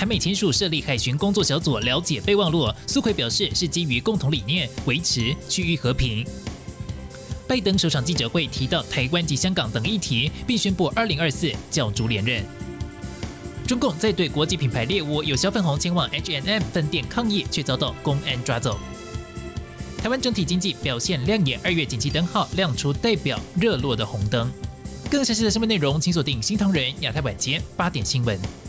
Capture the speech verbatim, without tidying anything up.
韩美签署设立海巡工作小组了解备忘录，苏揆表示是基于共同理念，维持区域和平。拜登首场记者会提到台湾及香港等议题，并宣布二零二四角逐连任。中共在对国际品牌猎物有小粉红前往 H and M 分店抗议，却遭到公安抓走。台湾整体经济表现亮眼，二月景气灯号亮出代表热络的红灯。更详细的新闻内容，请锁定新唐人亚太晚间八点新闻。